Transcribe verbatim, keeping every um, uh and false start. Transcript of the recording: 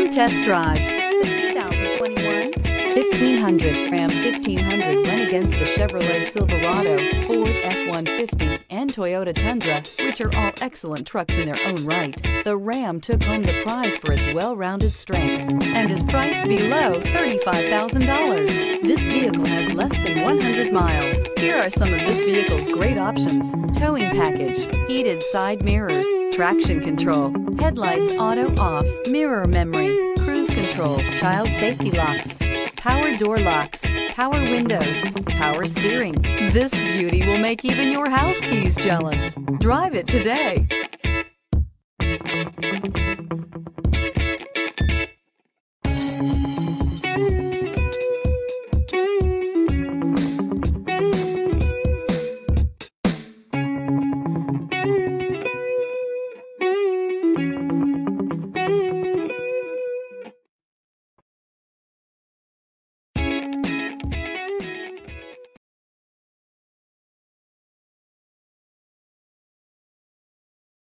test drive the two thousand twenty-one fifteen hundred. Ram fifteen hundred went against the Chevrolet Silverado, Ford F one fifty, and Toyota Tundra, which are all excellent trucks in their own right. The Ram took home the prize for its well-rounded strengths and is priced below thirty-five thousand dollars. This vehicle has less than one hundred miles. Here are some of this vehicle's great options: towing package, heated side mirrors, traction control, headlights auto off, mirror memory, cruise control, child safety locks, power door locks, power windows, power steering. This beauty will make even your house keys jealous. Drive it today.